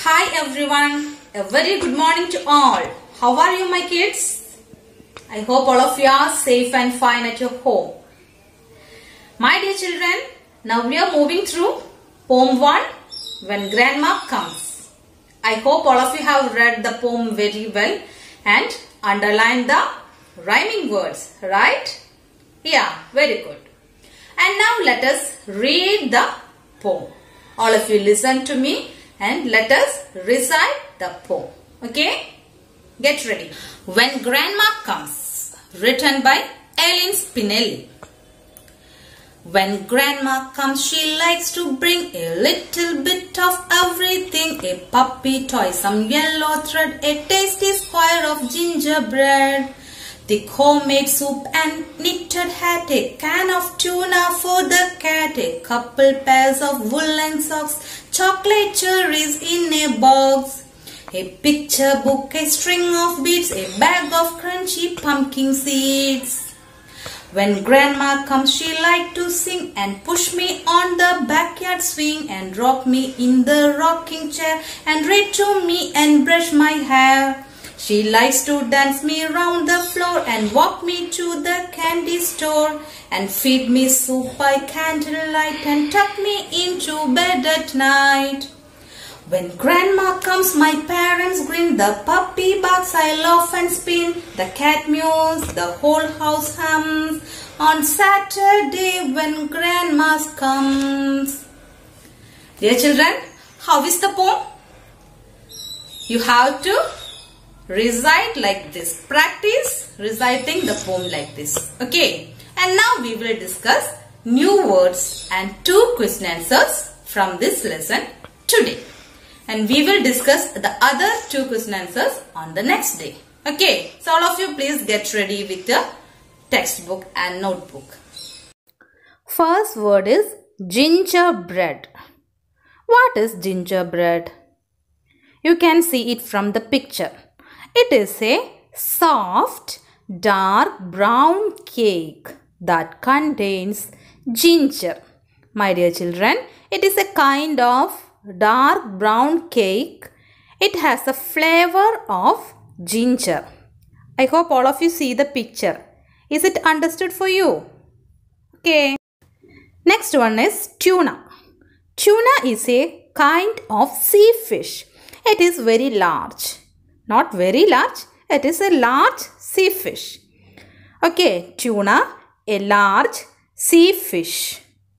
Hi everyone, a very good morning to all. How are you my kids? I hope all of you are safe and fine at your home. My dear children, now we are moving through poem 1, When Grandma Comes. I hope all of you have read the poem very well and underlined the rhyming words, right? Yeah, very good. And now let us read the poem. All of you listen to me and let us recite the poem. Okay? Get ready. When Grandma Comes, written by Ellen Spinelli. When Grandma comes, she likes to bring a little bit of everything. A puppy toy, some yellow thread, a tasty square of gingerbread, thick homemade soup and knitted hat, a can of tuna for the cat, a couple pairs of woolen socks, chocolate cherries in a box, a picture book, a string of beads, a bag of crunchy pumpkin seeds. When Grandma comes, she likes to sing and push me on the backyard swing and rock me in the rocking chair and read to me and brush my hair. She likes to dance me round the floor and walk me to the candy store and feed me soup by candlelight and tuck me into bed at night. When Grandma comes, my parents grin, the puppy barks, I laugh and spin, the cat mews, the whole house hums on Saturday when Grandma comes. Dear children, how is the poem? You have to recite like this. Practice reciting the poem like this. Okay. And now we will discuss new words and 2 question answers from this lesson today. And we will discuss the other 2 question answers on the next day. Okay. So all of you please get ready with your textbook and notebook. First word is gingerbread. What is gingerbread? You can see it from the picture. It is a soft, dark brown cake that contains ginger. My dear children, it is a kind of dark brown cake. It has a flavor of ginger. I hope all of you see the picture. Is it understood for you? Okay. Next one is tuna. Tuna is a kind of sea fish. It is very large. Not very large. It is a large sea fish. Okay. Tuna, a large sea fish.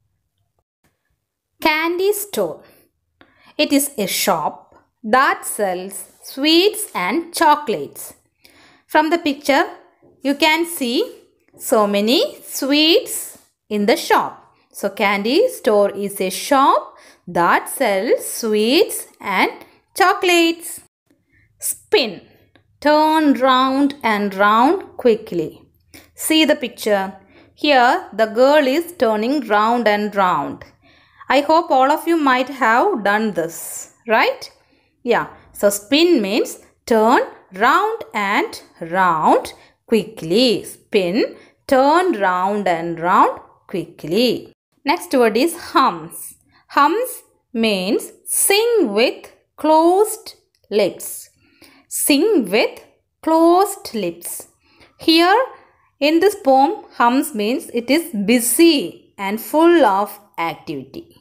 Candy store. It is a shop that sells sweets and chocolates. From the picture, you can see so many sweets in the shop. So, candy store is a shop that sells sweets and chocolates. Spin. Turn round and round quickly. See the picture. Here, the girl is turning round and round. I hope all of you might have done this, right? Yeah. So, spin means turn round and round quickly. Spin, turn round and round quickly. Next word is hums. Hums means sing with closed lips. Sing with closed lips. Here in this poem, hums means it is busy and full of activity.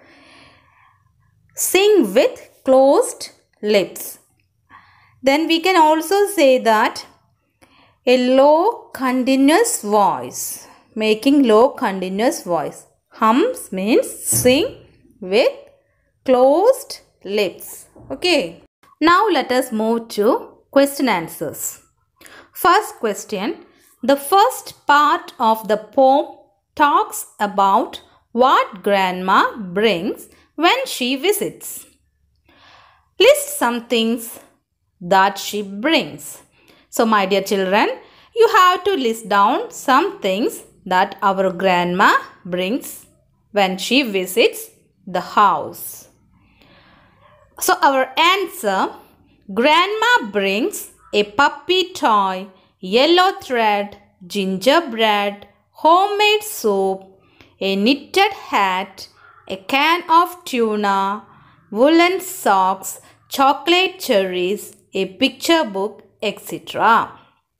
Sing with closed lips. Then we can also say that a low continuous voice. Making low continuous voice. Hums means sing with closed lips. Okay. Now let us move to question answers. First question. The first part of the poem talks about what Grandma brings when she visits. List some things that she brings. So my dear children, you have to list down some things that our grandma brings when she visits the house. So our answer, Grandma brings a puppy toy, yellow thread, gingerbread, homemade soup, a knitted hat, a can of tuna, woolen socks, chocolate cherries, a picture book, etc.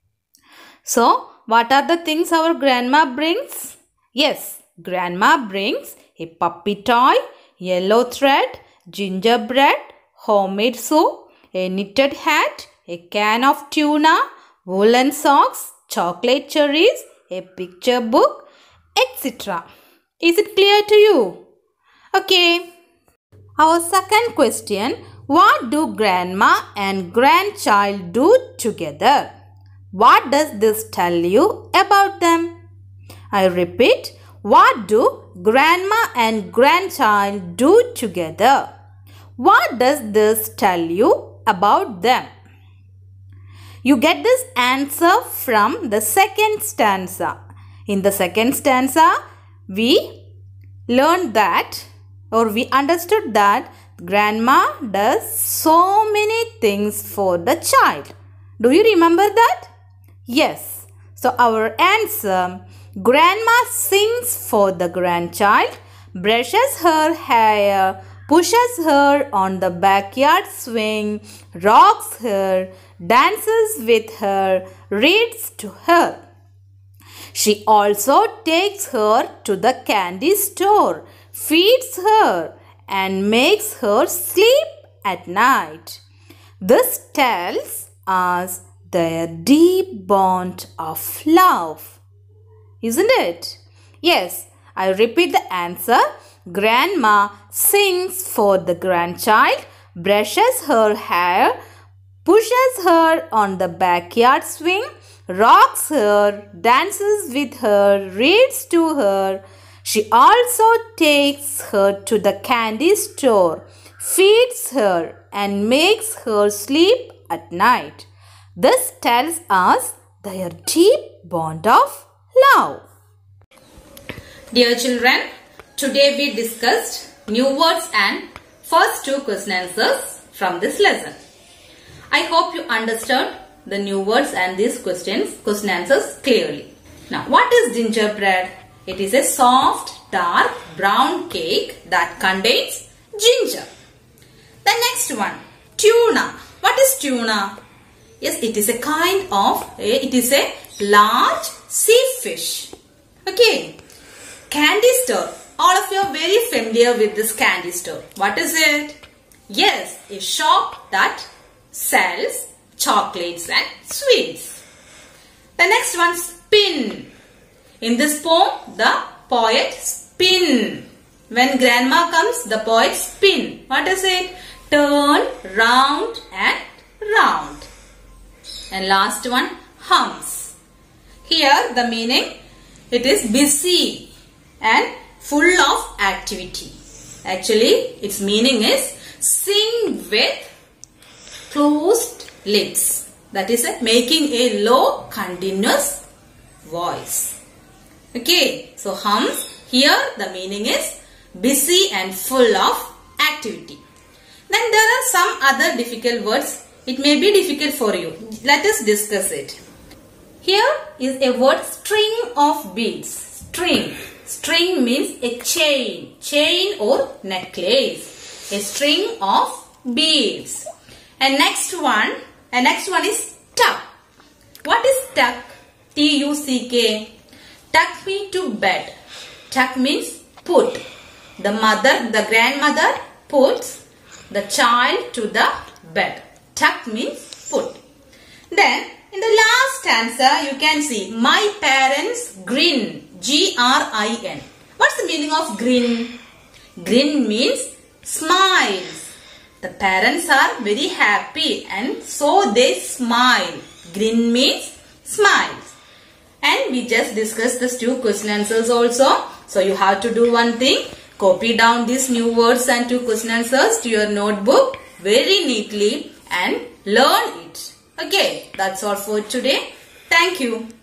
So, what are the things our grandma brings? Yes, grandma brings a puppy toy, yellow thread, gingerbread, homemade soup, a knitted hat, a can of tuna, woolen socks, chocolate cherries, a picture book, etc. Is it clear to you? Okay. Our second question, what do grandma and grandchild do together? What does this tell you about them? I repeat, what do grandma and grandchild do together? What does this tell you about them? You get this answer from the second stanza. In the second stanza, we learned that, or we understood that grandma does so many things for the child. Do you remember that? Yes. So our answer, grandma sings for the grandchild, brushes her hair, pushes her on the backyard swing, rocks her, dances with her, reads to her. She also takes her to the candy store, feeds her, and makes her sleep at night. This tells us their deep bond of love. Isn't it? Yes, I repeat the answer. Grandma sings for the grandchild, brushes her hair, pushes her on the backyard swing, rocks her, dances with her, reads to her. She also takes her to the candy store, feeds her, and makes her sleep at night. This tells us their deep bond of love. Dear children, today we discussed new words and first two question answers from this lesson. I hope you understood the new words and these question answers clearly. Now, what is gingerbread? It is a soft, dark, brown cake that contains ginger. The next one, tuna. What is tuna? Yes, it is a kind of, it is a large sea fish. Okay. Candy store. All of you are very familiar with this candy store. What is it? Yes, a shop that sells chocolates and sweets. The next one, spin. In this poem, the poet spin. When grandma comes, the poet spin. What is it? Turn, round and round. And last one, hums. Here the meaning, it is busy and full of activity. Actually, its meaning is sing with closed lips. That is making a low continuous voice. Okay, so hums, here the meaning is busy and full of activity. Then there are some other difficult words. It may be difficult for you. Let us discuss it. Here is a word, string of beads. String. String means a chain. Chain or necklace. A string of beads. And next one is tuck. What is tuck? T-U-C-K. Tuck means to bed. Tuck means put. The grandmother puts the child to the bed. Tuck means put. Then in the last stanza you can see my parents grin. G-R-I-N. What's the meaning of grin? Grin means smiles. The parents are very happy and so they smile. Grin means smiles. And we just discussed these two question answers also. So you have to do one thing. Copy down these new words and two question answers to your notebook very neatly and learn it. Okay, that's all for today. Thank you.